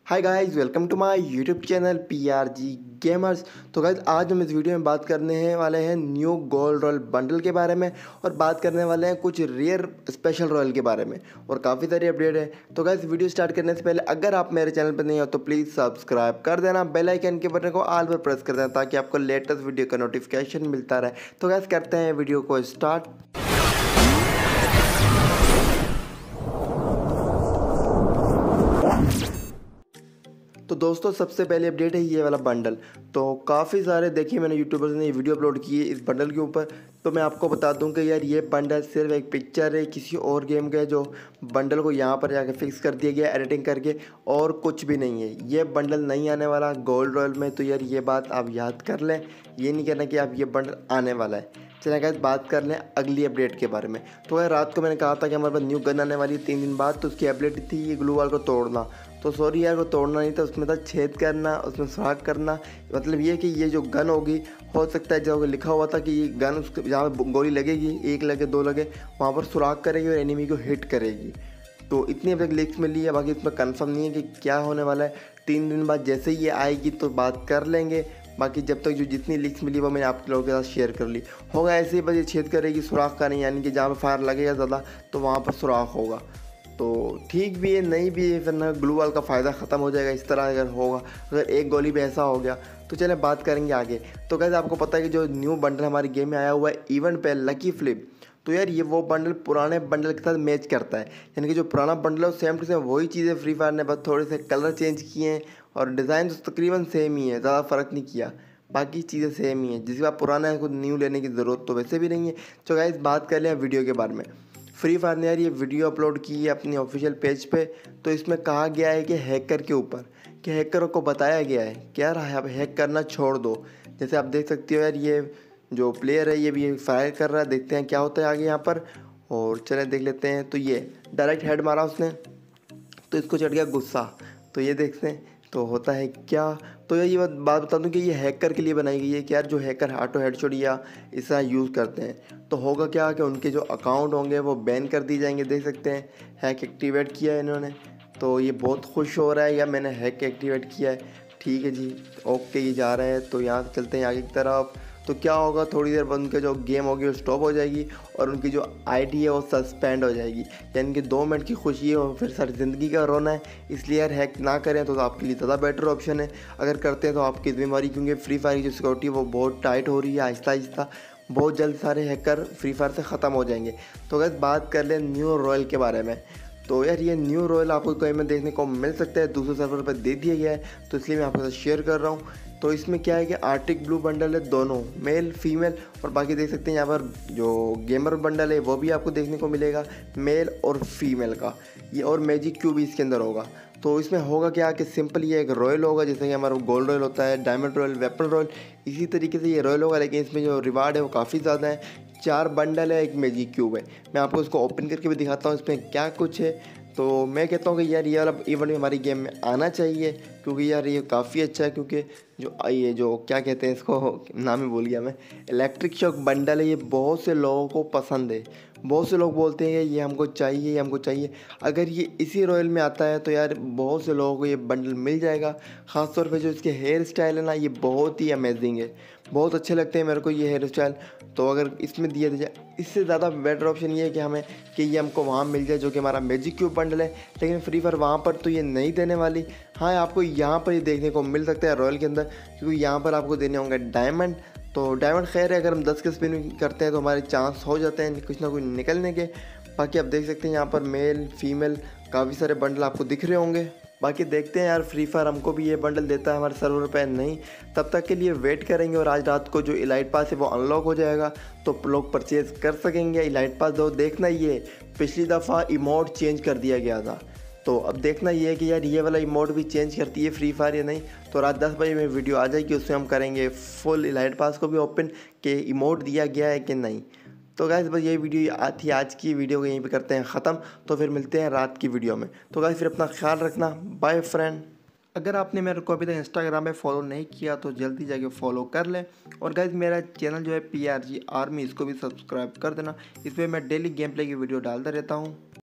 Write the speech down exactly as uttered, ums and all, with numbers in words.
Hi guys, welcome to my YouTube channel P R G gamers. तो guys आज हम इस वीडियो में बात करने हैं वाले हैं न्यू गोल्ड रॉयल बंडल के बारे में और बात करने वाले हैं कुछ रेयर स्पेशल रॉयल के बारे में और काफ़ी सारी अपडेट है। तो गाइस वीडियो स्टार्ट करने से पहले अगर आप मेरे चैनल पर नहीं हो तो प्लीज़ सब्सक्राइब कर देना, बेल आइकन के बटन को ऑल पर प्रेस कर देना ताकि आपको लेटेस्ट वीडियो का नोटिफिकेशन मिलता रहे। तो गाइस करते हैं वीडियो को स्टार्ट। तो दोस्तों सबसे पहले अपडेट है ये वाला बंडल। तो काफ़ी सारे देखिए मैंने यूट्यूबर्स ने ये वीडियो अपलोड की है इस बंडल के ऊपर। तो मैं आपको बता दूं कि यार ये बंडल सिर्फ एक पिक्चर है किसी और गेम का, जो बंडल को यहाँ पर जाकर फिक्स कर दिया गया एडिटिंग करके, और कुछ भी नहीं है। ये बंडल नहीं आने वाला गोल्ड रॉयल में। तो यार ये बात आप याद कर लें, ये नहीं कहना कि आप ये बंडल आने वाला है। चलिए गाइस बात कर लें अगली अपडेट के बारे में। तो यार रात को मैंने कहा था कि हमारे पास न्यू गन आने वाली है तीन दिन बाद, तो उसकी अपडेट थी ये ग्लू वॉल को तोड़ना। तो सॉरी यार, वो तोड़ना नहीं था, उसमें था छेद करना, उसमें सुराख करना। मतलब ये कि ये जो गन होगी, हो सकता है जो लिखा हुआ था कि ये गन उसके जहाँ पर गोली लगेगी, एक लगे दो लगे, वहाँ पर सुराख करेगी और एनिमी को हिट करेगी। तो इतनी अब तक लिस्ट मिली है, बाकी इसमें कंफर्म नहीं है कि क्या होने वाला है। तीन दिन बाद जैसे ही ये आएगी तो बात कर लेंगे। बाकी जब तक जो जितनी लीक्स मिली वो मैंने आप लोगों के साथ शेयर कर ली। होगा ऐसे ही बस ये छेद करेगी, सुराख का नहीं, यानी कि जहाँ पर फायर लगेगा ज़्यादा तो वहाँ पर सुराख होगा। तो ठीक भी है नहीं भी है, फिर ना ग्लू वॉल का फ़ायदा ख़त्म हो जाएगा इस तरह अगर होगा, अगर एक गोली भी ऐसा हो गया। तो चले बात करेंगे आगे। तो गाइस आपको पता है कि जो न्यू बंडल हमारी गेम में आया हुआ है इवेंट पे लकी फ्लिप, तो यार ये वो बंडल पुराने बंडल के साथ मैच करता है। यानी कि जो पुराना बंडल है वो सेम टू सेम वही चीज़ें फ्री फायर ने बस थोड़े से कलर चेंज किए हैं और डिज़ाइन तो तकरीबन सेम ही है, ज़्यादा फ़र्क नहीं किया, बाकी चीज़ें सेम ही है। जिसके बाद पुराना है कुछ न्यू लेने की ज़रूरत तो वैसे भी नहीं है। तो गाइस बात कर लें वीडियो के बारे में। फ्री फायर ने यार ये वीडियो अपलोड की है अपनी ऑफिशियल पेज पे। तो इसमें कहा गया है कि हैकर के ऊपर, कि हैकरों को बताया गया है कि यार अब हैक करना छोड़ दो। जैसे आप देख सकते हो यार ये जो प्लेयर है ये भी फायर कर रहा है, देखते हैं क्या होता है आगे यहाँ पर। और चले देख लेते हैं। तो ये डायरेक्ट हेड मारा उसने, तो इसको चढ़ गया गुस्सा। तो ये देखते हैं तो होता है क्या। तो यार ये बात बात बता दूं कि ये हैकर के लिए बनाई गई है कि यार जो हैकर ऑटो हेडशॉट या इस तरह यूज़ करते हैं तो होगा क्या कि उनके जो अकाउंट होंगे वो बैन कर दिए जाएंगे। देख सकते हैं हैक एक्टिवेट किया है इन्होंने, तो ये बहुत खुश हो रहा है या मैंने हैक एक्टिवेट किया है। ठीक है जी, ओके ये जा रहे हैं। तो यहाँ से चलते हैं आगे की तरफ। तो क्या होगा, थोड़ी देर बाद उनके जो गेम होगी वो स्टॉप हो जाएगी और उनकी जो आईडी है वो सस्पेंड हो जाएगी। यानी कि दो मिनट की खुशी है और फिर सारी ज़िंदगी का रोना है। इसलिए यार हैक ना करें तो आपके लिए ज़्यादा बेटर ऑप्शन है। अगर करते हैं तो आपकी जिम्मेवारी, क्योंकि फ्री फायर की जो सिक्योरिटी है वो बहुत टाइट हो रही है आहिस्ता आहिस्ता। बहुत जल्द सारे हैकर फ्री फायर से ख़त्म हो जाएंगे। तो अगर बात कर लें न्यू रॉयल के बारे में, तो यार ये न्यू रॉयल आपको कहीं में देखने को मिल सकता है, दूसरे सर्वर पर दे दिया गया है, तो इसलिए मैं आपके साथ शेयर कर रहा हूँ। तो इसमें क्या है कि आर्टिक ब्लू बंडल है, दोनों मेल फीमेल, और बाकी देख सकते हैं यहाँ पर जो गेमर बंडल है वो भी आपको देखने को मिलेगा मेल और फीमेल का। ये और मैजिक क्यूब भी इसके अंदर होगा। तो इसमें होगा क्या कि सिंपल ये एक रॉयल होगा, जैसे कि हमारा गोल्ड रॉयल होता है, डायमंड रॉयल, वेपन रॉयल, इसी तरीके से ये रॉयल होगा। लेकिन इसमें जो रिवार्ड है वो काफ़ी ज़्यादा है। चार बंडल है, एक मैजिक क्यूब है। मैं आपको इसको ओपन करके भी दिखाता हूँ इसमें क्या कुछ है। तो मैं कहता हूँ कि यार ये वाला इवेंट हमारी गेम में आना चाहिए, क्योंकि यार ये काफ़ी अच्छा है। क्योंकि जो ये जो क्या कहते हैं इसको, नाम ही भूल गया मैं, इलेक्ट्रिक शॉक बंडल है, ये बहुत से लोगों को पसंद है। बहुत से लोग बोलते हैं कि ये हमको चाहिए, ये हमको चाहिए। अगर ये इसी रॉयल में आता है तो यार बहुत से लोगों को ये बंडल मिल जाएगा। ख़ासतौर पे जो इसके हेयर स्टाइल है ना, ये बहुत ही अमेजिंग है, बहुत अच्छे लगते हैं मेरे को ये हेयर स्टाइल। तो अगर इसमें दिया जाए, इससे ज़्यादा बेटर ऑप्शन ये है कि हमें कि ये हमको वहाँ मिल जाए जो कि हमारा मैजिक क्यूब बंडल है। लेकिन फ्री फायर वहाँ पर तो ये नहीं देने वाली। हाँ आपको यहाँ पर ये देखने को मिल सकता है रॉयल के अंदर, क्योंकि यहाँ पर आपको देने होंगे डायमंड। तो डायमंड खैर है, अगर हम दस के स्पिन करते हैं तो हमारे चांस हो जाते हैं कुछ ना कुछ निकलने के। बाकी आप देख सकते हैं यहाँ पर मेल फीमेल काफ़ी सारे बंडल आपको दिख रहे होंगे। बाकी देखते हैं यार फ्री फायर हमको भी ये बंडल देता है हमारे सर्वर पे नहीं, तब तक के लिए वेट करेंगे। और आज रात को जो इलाइट पास है वो अनलॉक हो जाएगा तो लोग परचेज़ कर सकेंगे इलाइट पास। दो देखना ये पिछली दफ़ा इमोट चेंज कर दिया गया था, तो अब देखना ये है कि यार ये वाला इमोट भी चेंज करती है फ्री फायर या नहीं। तो रात दस बजे में वीडियो आ जाएगी, उसमें हम करेंगे फुल इलाइट पास को भी ओपन कि इमोट दिया गया है कि नहीं। तो गाइस बस यही वीडियो थी आज की वीडियो को यहीं पे करते हैं ख़त्म। तो फिर मिलते हैं रात की वीडियो में। तो गाइस फिर अपना ख्याल रखना, बाय फ्रेंड। अगर आपने मेरे को अभी तक इंस्टाग्राम पे फॉलो नहीं किया तो जल्दी जाके फॉलो कर लें। और गाइस मेरा चैनल जो है पी आर जी आर्मी, इसको भी सब्सक्राइब कर देना। इसमें मैं डेली गेम प्ले की वीडियो डालता रहता हूँ।